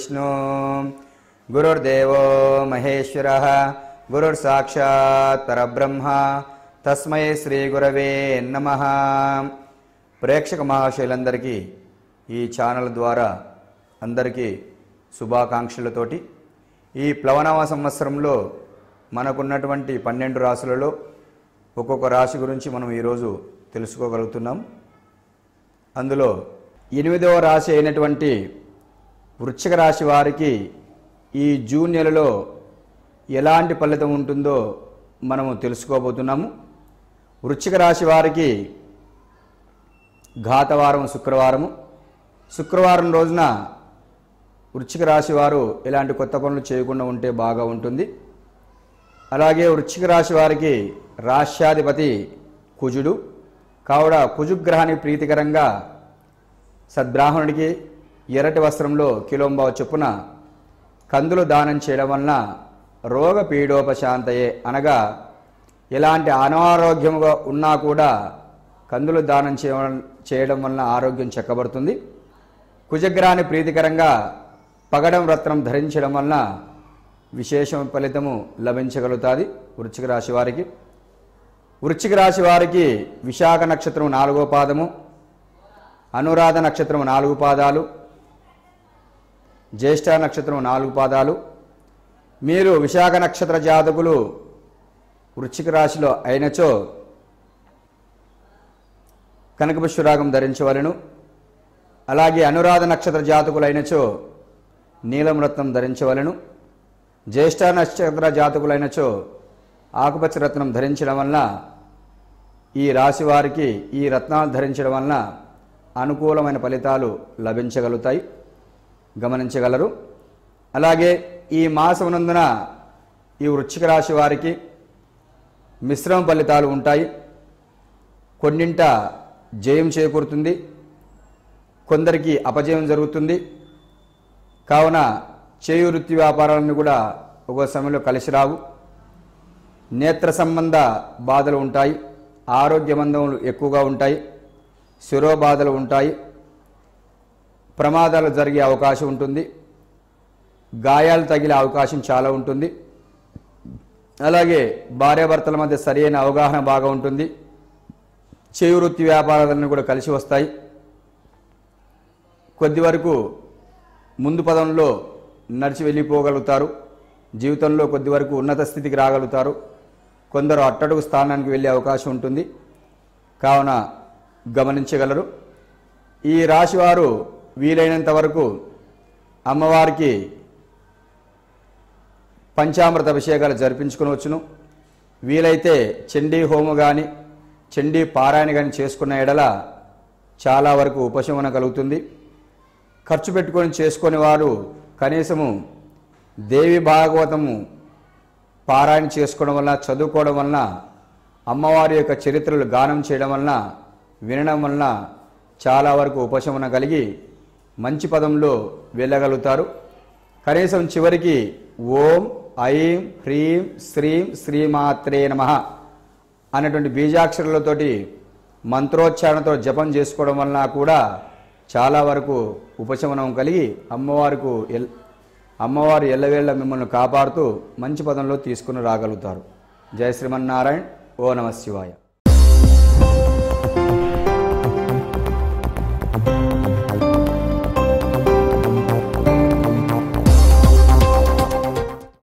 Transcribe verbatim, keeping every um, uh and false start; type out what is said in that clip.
गुरुर्विष्णु गुरुर्देवो महेश्वरः गुरुर्साक्षात् परब्रह्म तस्मै श्री गुरवे नमः। ప్రేక్షక మహాశయులందరికీ ఈ ఛానల్ ద్వారా అందరికీ శుభాకాంక్షలతోటి ఈ ప్లవనామ సంవత్సరంలో మనకున్నటువంటి పన్నెండు రాశులలో ఒక్కొక్క రాశి గురించి మనం ఈరోజు తెలుసుకోగలుగుతున్నాం. అందులో ఎనిమిదవ రాశి అయినటువంటి వృశ్చిక రాశి వారికి ఈ జూన్ నెలలో ఎలాంటి ఫలితం ఉంటుందో మనము తెలుసుకోబోతున్నాము. వృశ్చిక రాశి వారికి ఘాతవారం శుక్రవారము. శుక్రవారం రోజున వృశ్చిక రాశి వారు ఎలాంటి కొత్త పనులు చేయకుండా ఉంటే బాగా ఉంటుంది. అలాగే వృశ్చిక రాశి వారికి రాష్ట్రాధిపతి కుజుడు కావున కుజుగ్రహానికి ప్రీతికరంగా సద్బ్రాహ్మణుడికి ఎర్రటి వస్త్రంలో కిలోంబావు చొప్పున కందులు దానం చేయడం వలన రోగ పీడోపశాంతయే అనగా ఎలాంటి అనారోగ్యముగా ఉన్నా కూడా కందులు దానం చేయడం వలన ఆరోగ్యం చక్కబడుతుంది. కుజగ్రహాన్ని ప్రీతికరంగా పగడం రత్నం ధరించడం వలన విశేష ఫలితము లభించగలుగుతుంది వృశ్చిక రాశి వారికి. వృశ్చిక రాశి వారికి విశాఖ నక్షత్రం నాలుగో పాదము, అనురాధ నక్షత్రం నాలుగు పాదాలు, జ్యేష్ఠ నక్షత్రం నాలుగు పాదాలు. మీరు విశాఖ నక్షత్ర జాతకులు వృశ్చిక రాశిలో అయినచో కనకపుష్పరాగం ధరించవలను. అలాగే అనురాధ నక్షత్ర జాతకులైనచో నీలం రత్నం ధరించవలను. జ్యేష్ఠ నక్షత్ర జాతకులైనచో ఆకుపచ్చ రత్నం ధరించడం వలన ఈ రాశి వారికి ఈ రత్నాలు ధరించడం వలన అనుకూలమైన ఫలితాలు లభించగలుగుతాయి, గమనించగలరు. అలాగే ఈ మాసమునందున ఈ వృశ్చిక రాశి వారికి మిశ్రమ ఫలితాలు ఉంటాయి. కొన్నింట జయం చేకూరుతుంది, కొందరికి అపజయం జరుగుతుంది. కావున చేయు వృత్తి వ్యాపారాలను కూడా ఒక సమయంలో కలిసి రావు. నేత్ర సంబంధ బాధలు ఉంటాయి, ఆరోగ్యమందములు ఎక్కువగా ఉంటాయి, శిరోబాధలు ఉంటాయి, ప్రమాదాలు జరిగే అవకాశం ఉంటుంది, గాయాలు తగిలే అవకాశం చాలా ఉంటుంది. అలాగే భార్యాభర్తల మధ్య సరైన అవగాహన బాగా ఉంటుంది. చేయి వృత్తి వ్యాపారాలన్నీ కూడా కలిసి వస్తాయి. కొద్ది వరకు ముందు పదంలో నడిచి వెళ్ళిపోగలుగుతారు. జీవితంలో కొద్ది వరకు ఉన్నత స్థితికి రాగలుగుతారు. కొందరు అట్టడుగు స్థానానికి వెళ్ళే అవకాశం ఉంటుంది. కావున గమనించగలరు. ఈ రాశివారు వీలైనంత వరకు అమ్మవారికి పంచామృత అభిషేకాలు జరిపించుకునవచ్చును. వీలైతే చండీ హోము కానీ చండీ పారాయణ కానీ చేసుకున్న ఎడల చాలా వరకు ఉపశమనం కలుగుతుంది. ఖర్చు పెట్టుకొని చేసుకునే వారు కనీసము దేవి భాగవతము పారాయణ చేసుకోవడం వలన, చదువుకోవడం వలన, అమ్మవారి యొక్క చరిత్రలు గానం చేయడం వలన, వినడం వలన చాలా వరకు ఉపశమనం కలిగి మంచి పదంలో వెళ్ళగలుగుతారు. కనీసం చివరికి ఓం ఐం హ్రీం శ్రీం శ్రీమాత్రే నమః అనేటువంటి బీజాక్షరాలతోటి మంత్రోచ్చారణతో జపం చేసుకోవడం వలన కూడా చాలా వరకు ఉపశమనం కలిగి అమ్మవారికి ఎల్ అమ్మవారు ఎల్లవేళ మిమ్మల్ని కాపాడుతూ మంచి పదంలో తీసుకుని రాగలుగుతారు. జయ శ్రీమన్నారాయణ. ఓ నమ శివాయ.